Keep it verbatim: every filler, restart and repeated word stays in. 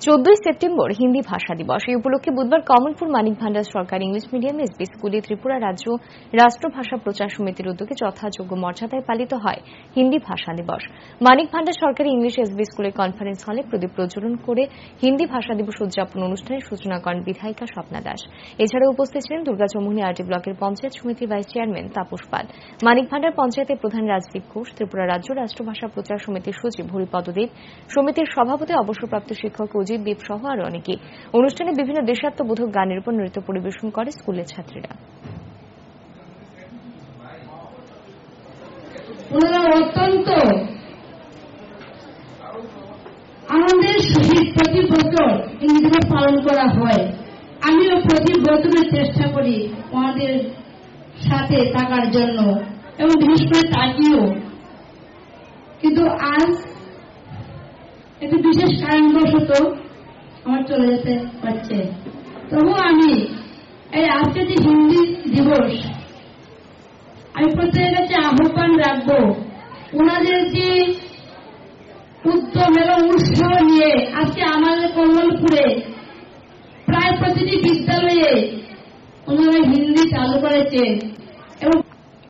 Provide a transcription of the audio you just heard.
চোদ্দই সেপ্টেম্বর হিন্দি ভাষা দিবস। এই উপলক্ষে বুধবার কমলপুর মানিক ভান্ডার সরকারি ইংলিশ মিডিয়াম এসবি স্কুলে ত্রিপুরা রাজ্য রাষ্ট্রভাষা প্রচার সমিতির উদ্যোগে যথাযোগ্য মর্যাদায় পালিত হয় হিন্দি ভাষা দিবস। মানিক ভান্ডার সরকারি ইংলিশ এসবি স্কুলের কনফারেন্স হলে প্রদীপ প্রজ্বলন করে হিন্দি ভাষা দিবস উদযাপন অনুষ্ঠানের সূচনা করেন বিধায়িকা স্বপ্না দাস। এছাড়া উপস্থিত ছিলেন দুর্গাচৌমুহনী আরটি ব্লকের পঞ্চায়েত সমিতির ভাইস চেয়ারম্যান তাপস পাল, মানিক ভান্ডার পঞ্চায়েতের প্রধান রাজদীপ ঘোষ, ত্রিপুরা রাজ্য রাষ্ট্রভাষা প্রচার সমিতির সচিব হরিপদ দেব, সমিতির সভাপতি অবসরপ্রাপ্ত শিক্ষক অজিত দেব সহ আরো অনেকে। অনুষ্ঠানে বিভিন্ন দেশাত্মবোধক গানের উপর নৃত্য পরিবেশন করে স্কুলের ছাত্রীরা। অত্যন্ত আমাদের শহীদ প্রতি বছর হিন্দি দিবস পালন করা হয়। আমিও প্রতি বছরের চেষ্টা করি আমাদের সাথে থাকার জন্য এবং বিশেষ করে তাকিও, কিন্তু আজ একটি বিশেষ কারণবশত আমার চলে যেতে পারছে। তবু আমি এই আজকে যে হিন্দি দিবস আমি প্রত্যেকের কাছে আহ্বান রাখবো, ওনাদের যে উদ্যম এবং উৎসাহ নিয়ে আজকে আমাদের কমলপুরে প্রায় প্রতিটি বিদ্যালয়ে ওনারা হিন্দি চালু করেছে এবং